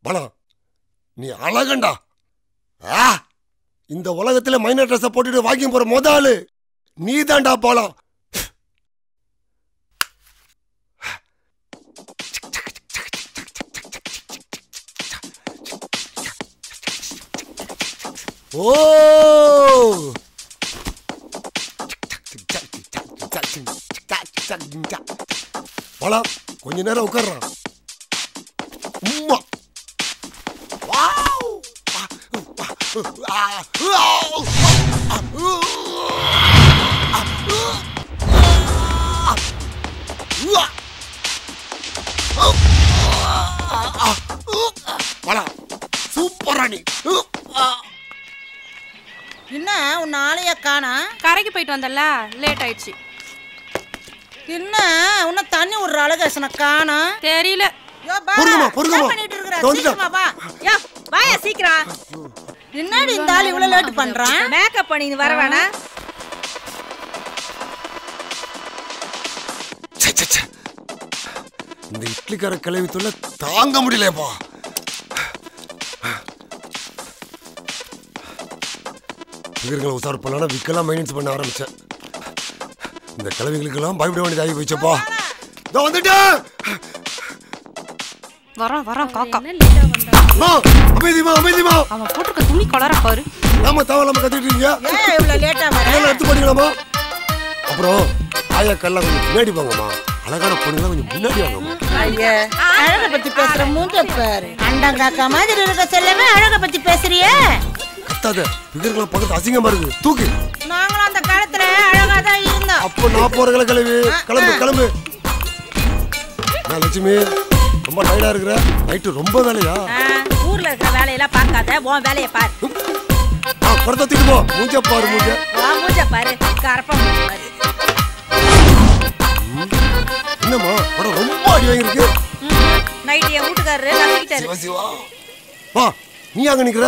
பலம் நீ அழகண்டா. இந்த உலகத்துல மைனர் ட்ரெஸ் போட்டுட்டு வாக்கிங் போற முத ஆளு நீ தான்டா பலம். ஓ பலம் கொஞ்ச நேரம் உட்கார்றான். உம்மா சூப்பரா நீ. என்ன உன் ஆளைய காணா? கரைக்கு போயிட்டு வந்தல, லேட் ஆயிடுச்சு. என்ன உன்ன தண்ணி விடுற அழகேசனை காணா? தெரியல. என்னடி இந்த ஆள் இவ்வளவு லேட் பண்றான்? மேக்கப் பண்ணி வர வேணா? இந்த இட்லிக்கார கிளவி தொல்லை தாங்க முடியலப்பா. பிகர்களை உசார் பண்ணா விற்கலாம் மெயின்டெனன்ஸ் பண்ண ஆரம்பிச்சேன். இந்த கிளவிகளுக்கெல்லாம் பயப்பட வேண்டியதாகி போயிச்சப்பா. வந்துட்டேன். வரோம் காக்கா. அமைதிமா அமைதிமா. அவன் போட்டுக்க துணி கலர பாரு. நாம தவளாம கத்திட்டு இருக்கீங்க. ஏன் இவ்வளவு லேட்டா வர? எடுத்து பண்ணிக்கலாமா? அப்புறம் ஆயா கல்லாம் கொஞ்சம் முன்னாடி வாங்கம்மா. அழகான பொண்ணுலாம் கொஞ்சம் முன்னாடி வாங்கம்மா. ஐயா அழக பத்தி பேசுற மூஞ்ச பாரு. அண்டங்காக்கா மாதிரி இருக்க செல்லவே அழக பத்தி பேசுறியே. கத்தாத. பிகர்களை பக்கத்து அசிங்கமா இருக்கு. தூக்கு. நாங்களும் அந்த காலத்துல அழகா தான் இருந்தோம். அப்போ நான் போறதுல கிளவி. கிளம்பு. நான் லட்சுமி ரொம்ப டயர்டா இருக்கிற. நைட்டு ரொம்ப வேலையா? ஊர்ல இருக்கிற வேலையெல்லாம் பார்க்காத, உன் வேலையை பாரு. படத்தை தூக்கி போ. மூஞ்ச பாரு மூஞ்ச பாரு. கரப்பா மூஞ்ச பாரு. என்னம்மா படம் ரொம்ப அடி வாங்கிருக்கு. நைட் என் வீட்டுக்காரரு நம்பிக்கிட்டாரு. சிவா வா நீ அங்க நிக்கிற.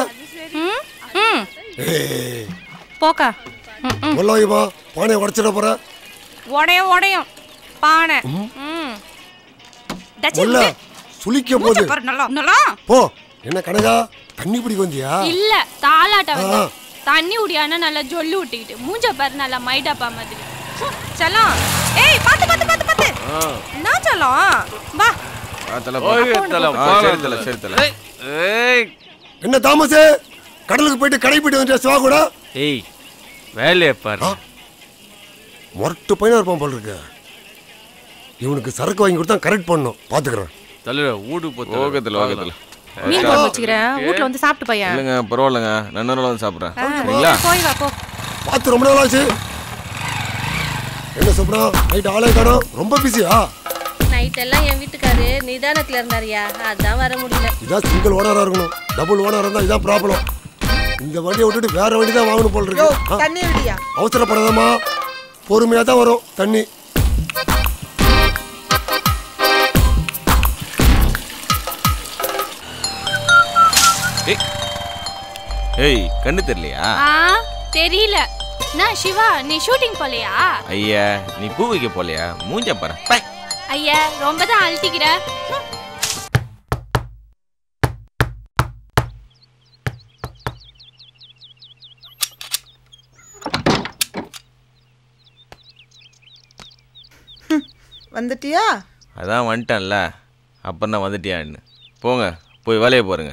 போக்கா. வா பானையை உடைச்சிட போற. உடையும் பானை. சுளிக்க போது போ. என்ன கனகா தண்ணி பிடிக்க வந்தியா? இல்ல தாலாட்ட வந்த. தண்ணி உடியானா நல்லா ஜொல்லு ஊட்டிக்கிட்டு மூஞ்ச பாரு நல்லா மைடாப்பா மாதிரி. செல்லம் ஏய் பாத்து நான் செல்லம் வா. என்ன தாமஸ் கடலுக்கு போயிட்டு கடை போயிட்டு வந்து சிவா கூட. ஏய் வேலையை பாரு. மொரட்டு பையனா இருப்பான் போல இருக்கு. இவனுக்கு சரக்கு வாங்கி கொடுத்தா கரெக்ட் பண்ணும். பாத்துக்கிறேன். தலைவர ஊடு போகத்துல மீன் குழம்பு வச்சுக்கிறேன். வீட்ல வந்து சாப்பிட்டு பையன். இல்லங்க பரவாயில்லைங்க. நான் இன்னொரு வந்து சாப்பிடுறேன். சரிங்களா? போய் வா போ. பாத்து ரொம்ப நாள் ஆச்சு. என்ன சொப்னா நைட் ஆளே காணோம். ரொம்ப பிஸியா? நைட் எல்லாம் என் வீட்டுக்காரு நிதானத்துல இருந்தாரியா, அதான் வர முடியல. இதான் சிங்கிள் ஓனரா இருக்கணும். டபுள் ஓனரா இருந்தா இதான் ப்ராப்ளம். இந்த வண்டியை விட்டுட்டு வேற வண்டி தான் வாங்கணும் போல இருக்கு. தண்ணி விடியா? அவசரப்படாதம்மா. பொறுமையா தான் வரும் தண்ணி. ஏய் கண்ணு தெரியலையா? தெரியல. நான் சிவா நீ ஷூட்டிங் போலையா? ஐயா நீ பூ வைக்க போலையா? மூஞ்ச பாரு. ஐயா ரொம்ப தான் அழட்டிக்கிற. வந்துட்டியா? அதான் வந்துட்டேன்ல. அப்புறம் தான் வந்துட்டியான்னு. போங்க போய் வேலையை பாருங்க.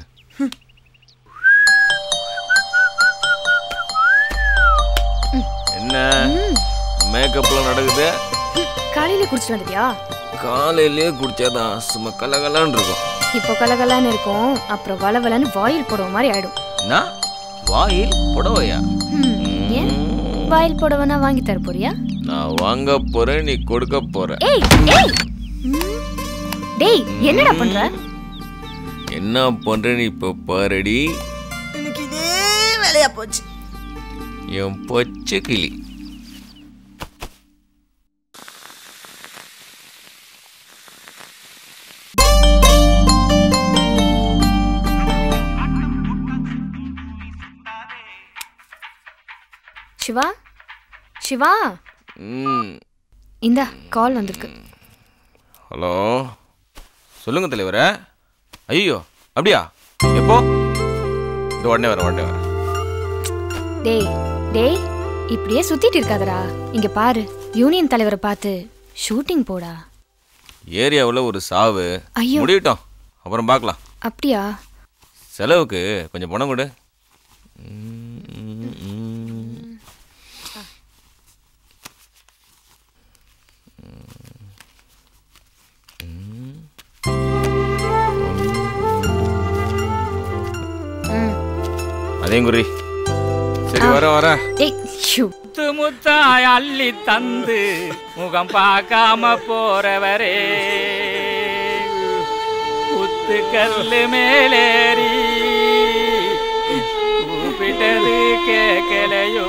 என்ன மேக்கப்லாம் நடக்குது? காலையில குடிச்சிட்டு வந்துட்டியா? காலையிலேயே குடிச்சாதான் சும்மா கலகலான்னு இருக்கும். இப்போ கலகலான்னு இருக்கும், அப்புறம் வளவலன்னு வாயில் புடவை மாதிரி ஆயிடும். நான் வாயில் புடவையா? ஏன் வாயில் புடவைனா வாங்கி தர போறியா? நான் வாங்க போறேன், நீ கொடுக்க போற. ஏய் ஏய் டேய் என்னடா பண்ற? என்ன பண்றேன்னு இப்ப பாருடி. இன்னைக்கு இதே வேலையா போச்சு. என் பச்சை கிளி. சிவா சிவா இந்த கால் வந்திருக்கு. ஹலோ சொல்லுங்க தலைவரே. ஐயோ அப்படியா? எப்போ? இந்த உடனே வரேன். டேய் டேய் இப்படியே சுத்திட்டு இருக்காதடா. இங்க பாரு, யூனியன் தலைவரை பார்த்து ஷூட்டிங் போடா. ஏரியாவில் ஒரு சாவு. ஐயோ. முடியட்டும், அப்புறம் பார்க்கலாம். அப்படியா? செலவுக்கு கொஞ்சம் பணம் கொடு. அதையும் குறி. சரி வர. முத்தாய் அள்ளி தந்து முகம் பார்க்காம போறவரே, குத்து கல்லு மேலேறி கூப்பிட்டது கேட்கலையோ.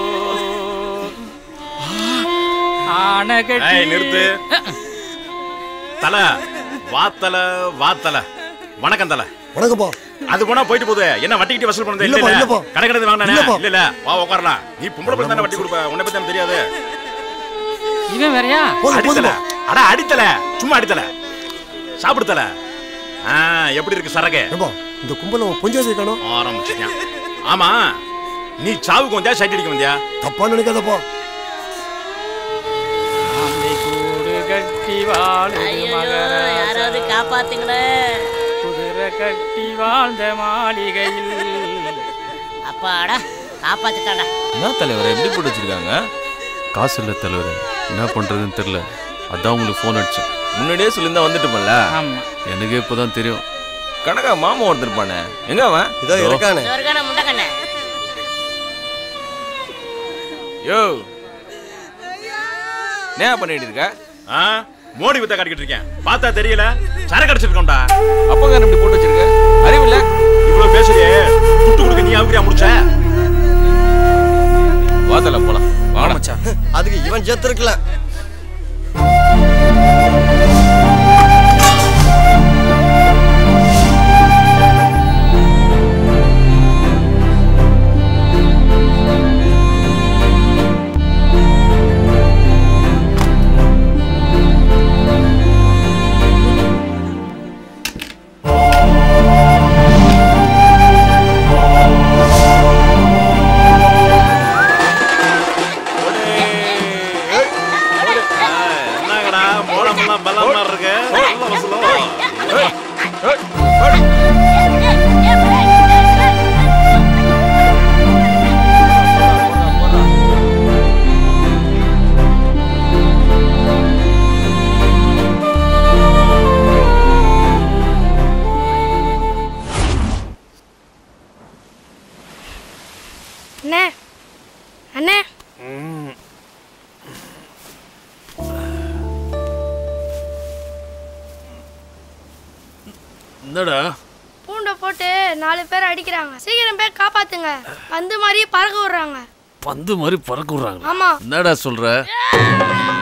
ஆனகட்டி நிறுத்து. தலை வாத்தலை. வணக்கம் தலை. வணக்கம்ப்பா. அது போனா போயிட்டு போகுது. என்ன வட்டிக்கிட்டு வசூல் பண்ணது இல்ல? கடை கடை வாங்கினே இல்ல. வா உட்காரலாம். நீ பொம்பளை பிள்ளை தானே வட்டி கொடுப்ப. உன்னை பத்தி எனக்கு தெரியாது. இவன் வேறயா? அடித்தல. அடித்தல. சும்மா அடித்தல. சாப்பிடுத்தல. எப்படி இருக்கு சரக்கு? இந்த கும்பல கொஞ்சம் காணோம். ஆரம்பிச்சியா? ஆமா, நீ சாவுக்கு வந்தியா சைட் அடிக்க வந்தியா? தப்பா நினைக்காதப்பா. கட்டி வாழுது யாராவது காப்பாத்துங்களே. குதிரை கட்டி வாழ்ந்த மாளிகையில். அப்பாடா காப்பாத்துட்டாடா. என்ன தலைவர் எப்படி போட்டு வச்சிருக்காங்க? காசு இல்லை தலைவர், என்ன பண்றதுன்னு தெரியல. அதான் உங்களுக்கு ஃபோன் அடிச்சேன். முன்னாடியே சொல்லியிருந்தா வந்துட்டுப்பல்ல. எனக்கே இப்போதான் தெரியும். கணக்கா மாமா ஒருத்தருப்பானே, எங்க அவன்? இதோ இருக்கானே. முண்டக்கண்ணே. யோ, என்ன பண்ணிட்டு இருக்க? மோடி வித்த காட்டிக்கிட்டு இருக்கேன். பார்த்தா தெரியல, சரக்கு அடிச்சிருக்கோம்டா. அப்பங்க இப்படி போட்டு வச்சிருக்க, அறிவில்ல? இவ்வளவு பேசுறியே, துட்டு கொடுக்க நீ அவுக்கியா முடிச்ச? வாதல போலாம். வாங்க மச்சான். அதுக்கு இவன் ஜெத்து இருக்கல. பூண்டை போட்டு 4 பேர் அடிக்கிறாங்க. சீக்கிரம் போய் காப்பாத்துங்க. பந்து மாதிரி பறக்க விடுறாங்க. பந்து மாதிரி பறக்க விடுறாங்க? ஆமா. என்னடா சொல்ற?